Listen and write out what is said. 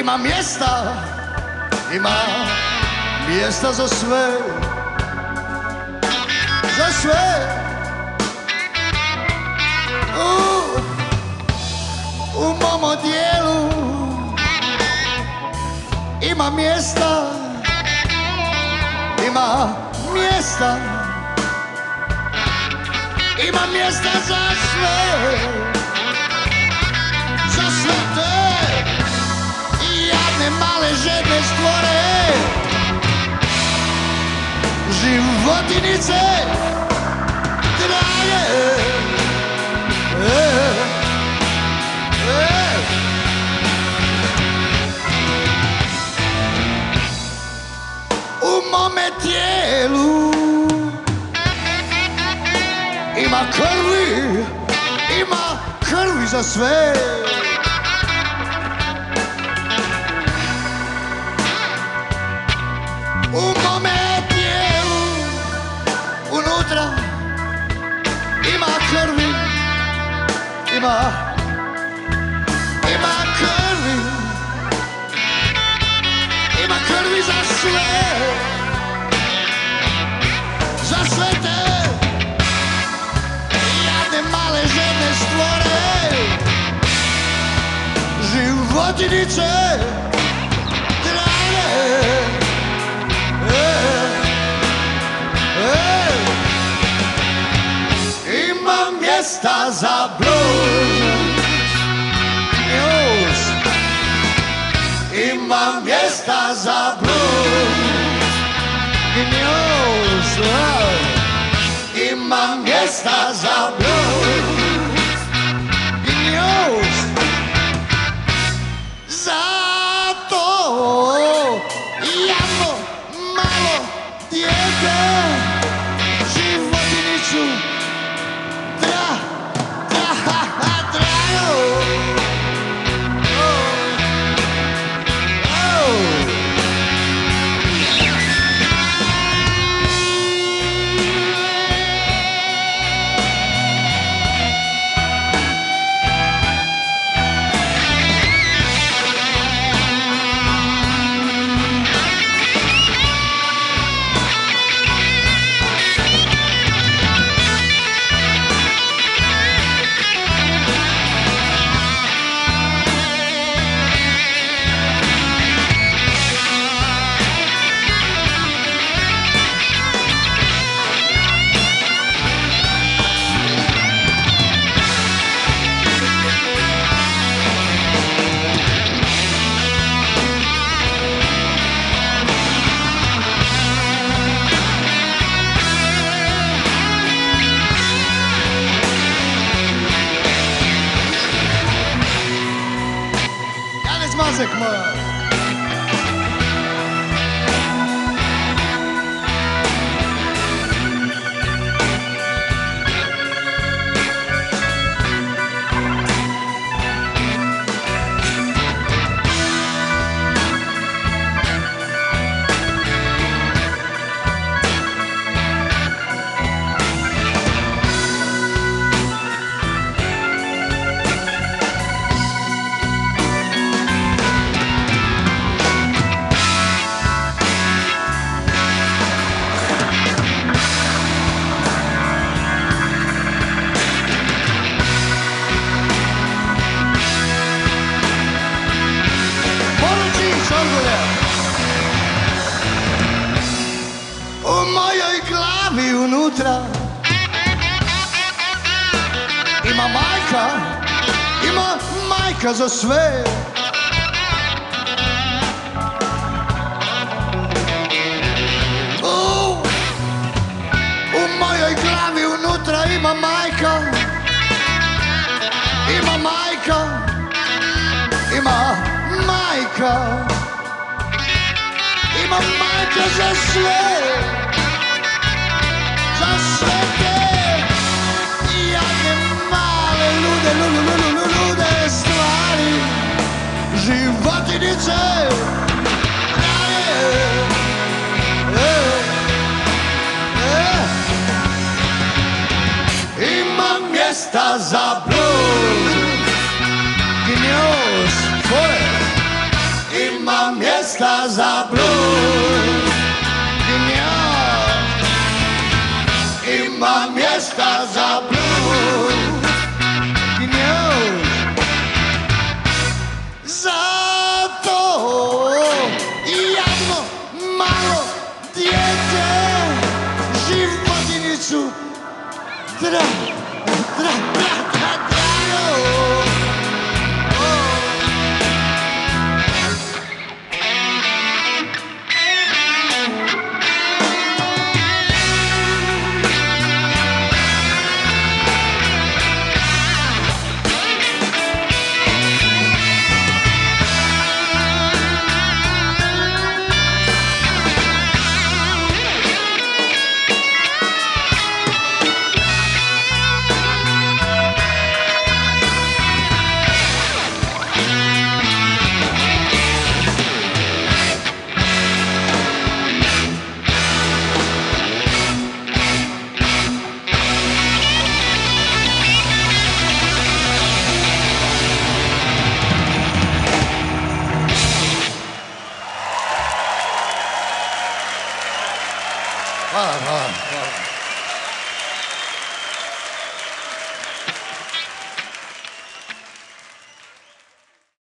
Ima mjesta, ima mjesta za sve, za sve. U mom odjelu ima mjesta, ima mjesta, ima mjesta za sve, za sve te jadne male žedne stvore, životinice drage. U mome tijelu ima krvi za sve. U mome tijelu unutra ima krvi, ima krvi, ima krvi za sve, za sve te jadne male žene stvore, životinice drage. Ima mjesta za blues, ima mjesta za blues, ima mjesta za blues, zato javno malo dijete životinicu drago. Mazek moj. U mojoj glavi unutra ima majka za sve. U mojoj glavi unutra ima majka, ima majka za sve, za sve te jadne male lude stvari, životinice drage. Ima mjesta za blues, gnjoz, fore. estás a blues. I mam estás a blues. Zato jadno malo dijete životinicu draju. Hvala.